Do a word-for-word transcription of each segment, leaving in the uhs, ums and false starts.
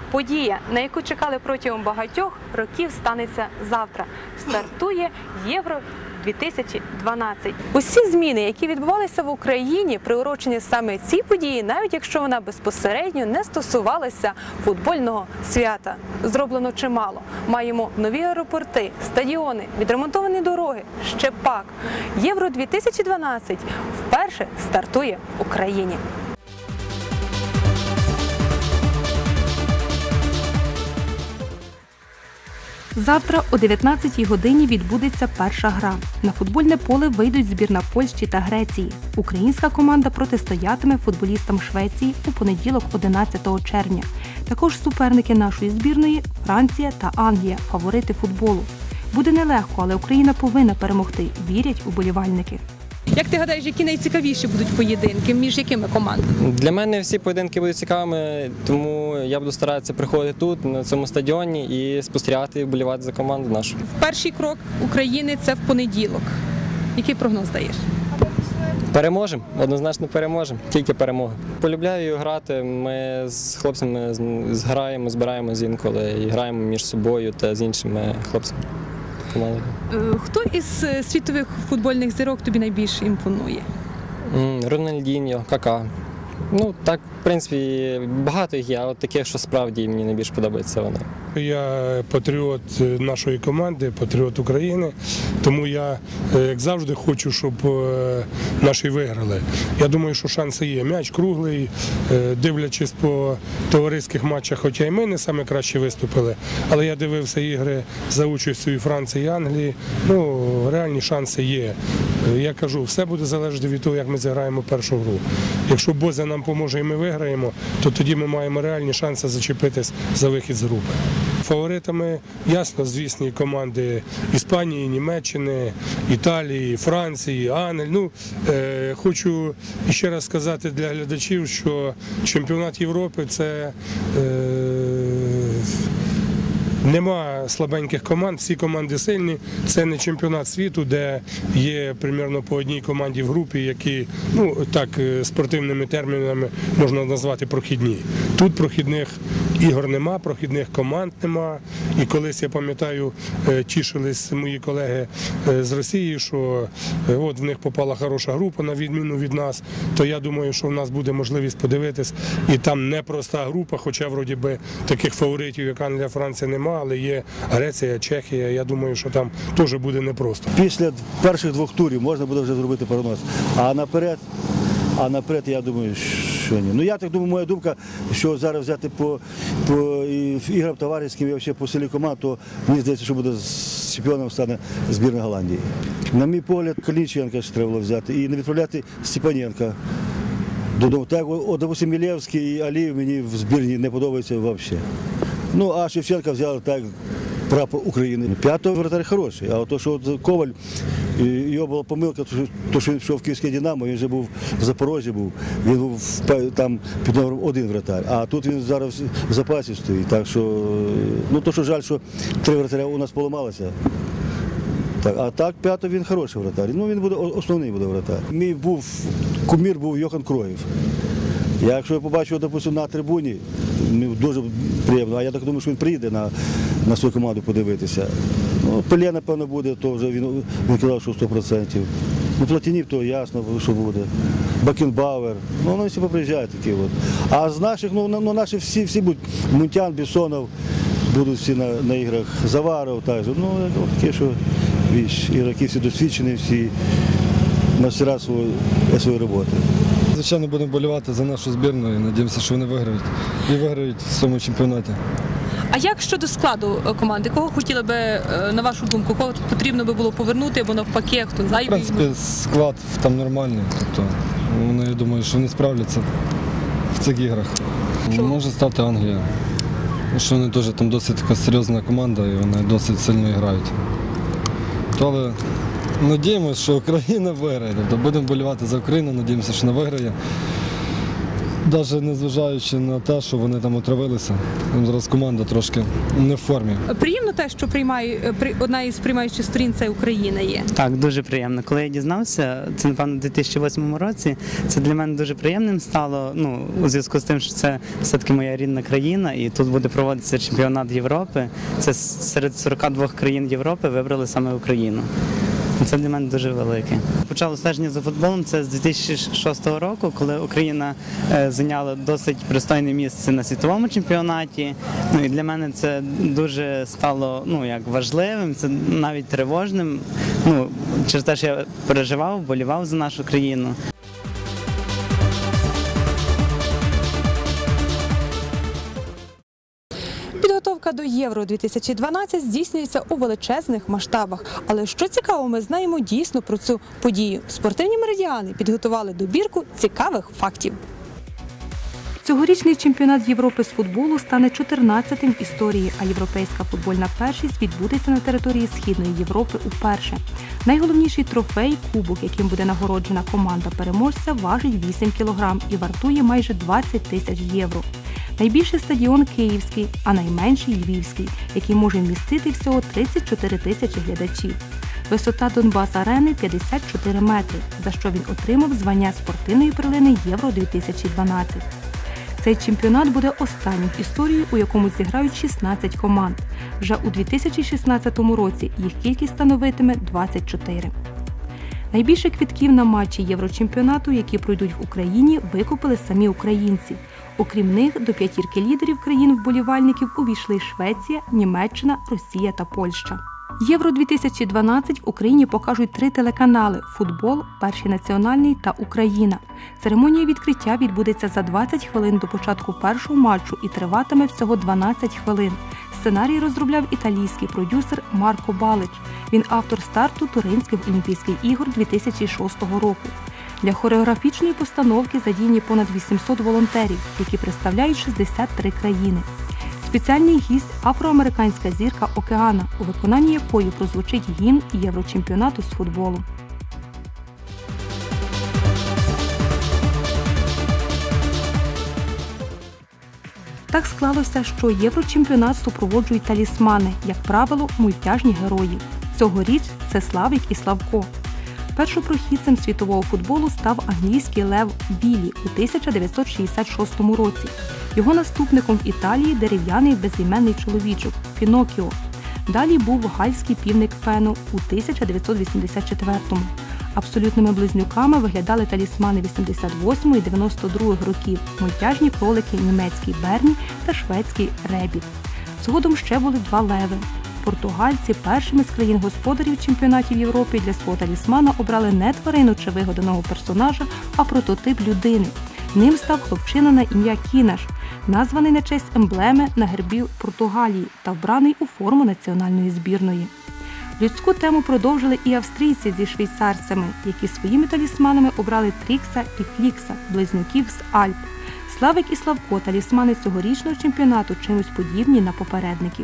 Подія, на яку чекали протягом багатьох років, станеться завтра. Стартує Євро дві тисячі дванадцять. Усі зміни, які відбувалися в Україні, приурочені саме цій події, навіть якщо вона безпосередньо не стосувалася футбольного свята. Зроблено чимало. Маємо нові аеропорти, стадіони, відремонтовані дороги, ще пак. Євро дві тисячі дванадцять вперше стартує в Україні. Завтра о дев'ятнадцятій годині відбудеться перша гра. На футбольне поле вийдуть збірна Польщі та Греції. Українська команда протистоятиме футболістам Швеції у понеділок одинадцятого червня. Також суперники нашої збірної – Франція та Англія, фаворити футболу. Буде нелегко, але Україна повинна перемогти, вірять вболівальники. Як ти гадаєш, які найцікавіші будуть поєдинки, між якими командами? Для мене всі поєдинки будуть цікавими, тому я буду старатися приходити тут, на цьому стадіоні, і спостерігати і вболівати за команду нашу. Перший крок України – це в понеділок. Який прогноз даєш? Переможемо, однозначно переможемо, тільки перемога. Полюбляю грати, ми з хлопцями зграємо, збираємося інколи і граємо між собою та з іншими хлопцями. Хто із світових футбольних зірок тобі найбільше імпонує? Рональдіньо, Кака. Ну, так, в принципі, багато їх є, а от таких, що справді мені найбільше подобається вони. Я патріот нашої команди, патріот України, тому я, як завжди, хочу, щоб наші виграли. Я думаю, що шанси є. М'яч круглий, дивлячись по товариських матчах, хоча і ми не саме краще виступили, але я дивився ігри за участю і Франції, і Англії, ну, реальні шанси є. Я кажу, все буде залежати від того, як ми зіграємо першу гру. Якщо Бозя нам поможе і ми виграємо, то тоді ми маємо реальні шанси зачепитись за вихід з групи. Фаворитами, ясно, звісні команди Іспанії, Німеччини, Італії, Франції, Англії. Ну, е, хочу ще раз сказати для глядачів, що чемпіонат Європи – це е, нема слабеньких команд, всі команди сильні. Це не чемпіонат світу, де є примерно по одній команді в групі, які, ну так, спортивними термінами можна назвати прохідні. Тут прохідних ігор нема, прохідних команд нема. І колись, я пам'ятаю, тішились мої колеги з Росії, що от в них попала хороша група на відміну від нас, то я думаю, що в нас буде можливість подивитись. І там непроста група, хоча вроді би таких фаворитів, як Англія, Франція, нема, але є Греція, Чехія. Я думаю, що там теж буде непросто. Після перших двох турів можна буде вже зробити прогноз. А наперед, а наперед, я думаю, що ні. Ну, я так думаю, моя думка, що зараз взяти по, по іграм товариським і взагалі по селі команд, то мені здається, що буде з чемпіоном стане збірна Голландії. На мій погляд, Калініченка ще треба було взяти і не відправляти Степаненка додому. Так, от, допустим, Мілєвський і Алієв мені в збірні не подобається взагалі. Ну, а Шевченка взяли так, прапор України. П'ятий вратар хороший, а то, що от Коваль, його була помилка, то, що він пішов в Київське Динамо, він вже був в Запорожжі, був, він був там під номером один вратар, а тут він зараз в запасі стоїть, так що, ну то, що жаль, що три вратаря у нас поламалося. Так, а так, п'ятий він хороший вратар, ну він буде, основний буде вратар. Мій був, кумір був Йохан Кройф. Я, якщо я побачу, допустим, на трибуні, мені дуже приємно, а я так думаю, що він приїде на, на свою команду подивитися. Ну, Пеле, напевно, буде, то вже він, він казав, що сто відсотків. Ну, Платінів, то ясно, що буде. Бакенбауер, ну, вони всі поприїжджають такі от. А з наших, ну, ну наші всі, всі будуть, Мунтян, Бессонов, будуть всі на, на іграх, Заваров, так же. Ну, таке, що, віч, ігроки всі досвідчені, всі мастера свої, свої роботи. Звичайно, будемо болювати за нашу збірну і сподіваємося, що вони виграють. І виграють в цьому чемпіонаті. А як щодо складу команди? Кого хотіли би, на вашу думку, кого потрібно би було повернути, або навпаки, хто В зайвий? принципі, склад там нормальний. Тобто, вони, я думаю, що вони справляться в цих іграх. Що? Може стати Англія. Що вони теж там досить така серйозна команда і вони досить сильно грають. То, але надіємося, що Україна виграє. Тобто будемо болювати за Україну, надіємося, що вона виграє. Навіть незважаючи на те, що вони там отравилися, там зараз команда трошки не в формі. Приємно те, що приймає при- одна із приймаючих сторін це Україна є. Так, дуже приємно. Коли я дізнався, це напевно у дві тисячі восьмому році, це для мене дуже приємним стало. Ну, у зв'язку з тим, що це все-таки моя рідна країна, і тут буде проводитися чемпіонат Європи. Це с- серед сорока двох країн Європи вибрали саме Україну. Це для мене дуже велике. Почало стеження за футболом це з дві тисячі шостого року, коли Україна е, зайняла досить пристойне місце на світовому чемпіонаті. Ну і для мене це дуже стало ну як важливим, це навіть тривожним. Ну через те, що я переживав, болівав за нашу країну. Підготовка до Євро дві тисячі дванадцять здійснюється у величезних масштабах. Але що цікаво, ми знаємо дійсно про цю подію. Спортивні меридіани підготували добірку цікавих фактів. Цьогорічний чемпіонат Європи з футболу стане чотирнадцятим в історії, а європейська футбольна першість відбудеться на території Східної Європи уперше. Найголовніший трофей – кубок, яким буде нагороджена команда переможця, важить вісім кілограм і вартує майже двадцять тисяч євро. Найбільший стадіон – Київський, а найменший – Львівський, який може вмістити всього тридцять чотири тисячі глядачів. Висота Донбас-арени – п'ятдесят чотири метри, за що він отримав звання спортивної перлини Євро дві тисячі дванадцять. Цей чемпіонат буде останнім в історії, у якому зіграють шістнадцять команд. Вже у дві тисячі шістнадцятому році їх кількість становитиме двадцять чотири. Найбільше квитків на матчі Єврочемпіонату, які пройдуть в Україні, викупили самі українці. Окрім них, до п'ятірки лідерів країн-вболівальників увійшли Швеція, Німеччина, Росія та Польща. Євро дві тисячі дванадцять в Україні покажуть три телеканали – «Футбол», «Перший національний» та «Україна». Церемонія відкриття відбудеться за двадцять хвилин до початку першого матчу і триватиме всього дванадцять хвилин. Сценарій розробляв італійський продюсер Марко Балич. Він автор старту Туринських Олімпійських ігор дві тисячі шостого року. Для хореографічної постановки задіяні понад вісімсот волонтерів, які представляють шістдесят три країни. Спеціальний гість – афроамериканська зірка Океана, у виконанні якої прозвучить гімн Єврочемпіонату з футболу. Так склалося, що Єврочемпіонат супроводжують талісмани, як правило, мультяжні герої. Цьогоріч це Славик і Славко. Першопрохідцем світового футболу став англійський лев Білі у тисяча дев'ятсот шістдесят шостому році. Його наступником в Італії – дерев'яний безіменний чоловічок – Пінокіо. Далі був гальський півник Пену у тисяча дев'ятсот вісімдесят четвертому. Абсолютними близнюками виглядали талісмани вісімдесят восьмого і дев'яносто другого років, мультяжні кролики німецький Берні та шведський Ребіт. Згодом ще були два леви. Португальці першими з країн-господарів чемпіонатів Європи для свого талісмана обрали не тварину чи вигаданого персонажа, а прототип людини. Ним став хлопчина на ім'я Кінаш, названий на честь емблеми на гербі Португалії та вбраний у форму національної збірної. Людську тему продовжили і австрійці зі швейцарцями, які своїми талісманами обрали Трікса і Флікса, близнюків з Альп. Славик і Славко – талісмани цьогорічного чемпіонату чимось подібні на попередників.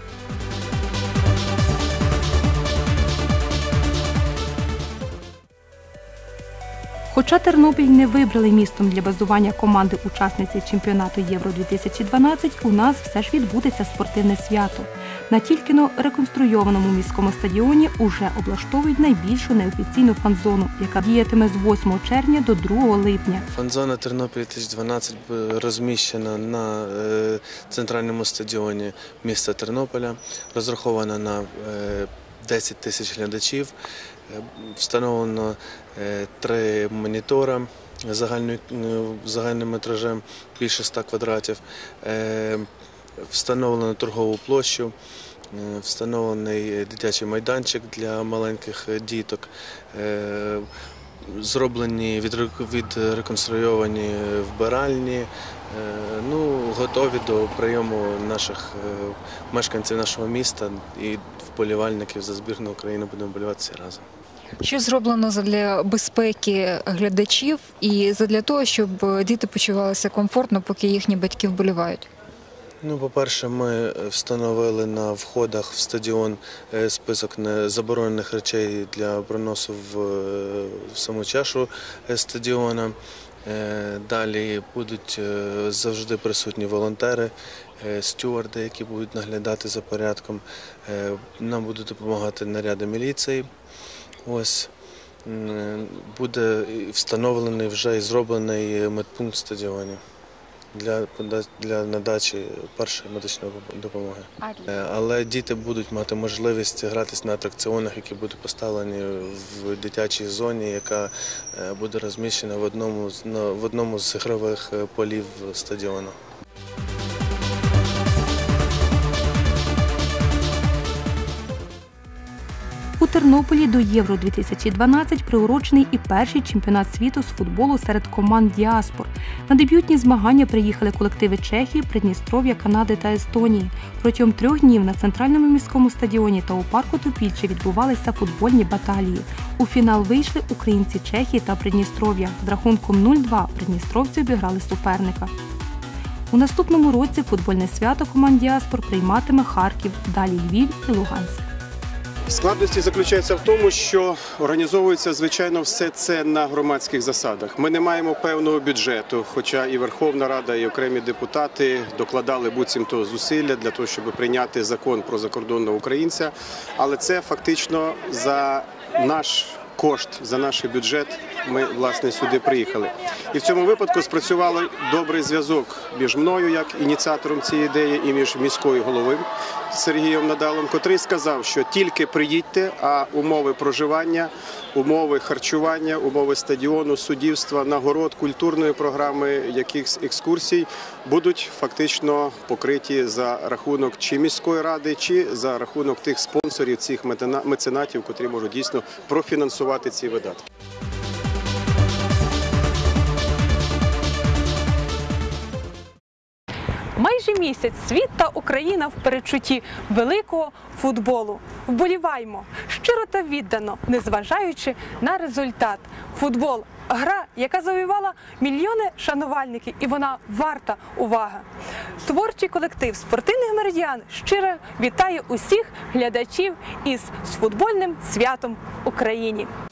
Хоча Тернопіль не вибрали містом для базування команди-учасниці чемпіонату Євро дві тисячі дванадцять, у нас все ж відбудеться спортивне свято. На тільки-но реконструйованому міському стадіоні уже облаштовують найбільшу неофіційну фан-зону, яка діятиме з восьмого червня до другого липня. Фан-зона Тернопіль дві тисячі дванадцять розміщена на е, центральному стадіоні міста Тернополя, розрахована на е, десять тисяч глядачів. Встановлено е, три монітори загальною, загальним метражем більше ста квадратів, е, встановлено торгову площу, е, встановлений дитячий майданчик для маленьких діток, е, зроблені, відреконструйовані вбиральні, е, ну, готові до прийому наших е, мешканців нашого міста і вболівальників за збірну України. Будемо вболівати всі разом. Що зроблено для безпеки глядачів і для того, щоб діти почувалися комфортно, поки їхні батьки вболівають? Ну, по-перше, ми встановили на входах в стадіон список заборонених речей для проносу в, в саму чашу стадіона. Е, Далі будуть е, завжди присутні волонтери, е, стюарди, які будуть наглядати за порядком. Е, Нам будуть допомагати наряди міліції. Ось. М, Буде встановлений вже і зроблений медпункт в стадіоні для, пода- для надачі першої медичної допомоги. Е, Але діти будуть мати можливість гратися на атракціонах, які будуть поставлені в дитячій зоні, яка е, буде розміщена в одному, з- на- в одному з ігрових е, полів стадіону. У Тернополі до Євро дві тисячі дванадцять приурочений і перший чемпіонат світу з футболу серед команд діаспор. На дебютні змагання приїхали колективи Чехії, Придністров'я, Канади та Естонії. Протягом трьох днів на центральному міському стадіоні та у парку Топільче відбувалися футбольні баталії. У фінал вийшли українці Чехії та Придністров'я. З рахунком нуль-два придністровці обіграли суперника. У наступному році футбольне свято команд діаспор прийматиме Харків, далі Львів і Луганськ. Складності заключаються в тому, що організовується, звичайно, все це на громадських засадах. Ми не маємо певного бюджету, хоча і Верховна Рада, і окремі депутати докладали буцімто зусилля для того, щоб прийняти закон про закордонного українця. Але це фактично за наш кошт, за наш бюджет ми, власне, сюди приїхали. І в цьому випадку спрацював добрий зв'язок між мною, як ініціатором цієї ідеї, і між міською головою Сергієм Надалом, котрий сказав, що тільки приїдьте, а умови проживання, умови харчування, умови стадіону, суддівства, нагород, культурної програми, якихось екскурсій будуть фактично покриті за рахунок чи міської ради, чи за рахунок тих спонсорів, цих меценатів, котрі можуть дійсно профінансувати ці видатки. Майже місяць світ та Україна в передчутті великого футболу. Вболіваймо щиро та віддано, незважаючи на результат. Футбол – гра, яка завоювала мільйони шанувальників, і вона варта уваги. Творчий колектив «Спортивних меридіан» щиро вітає усіх глядачів із з футбольним святом в Україні.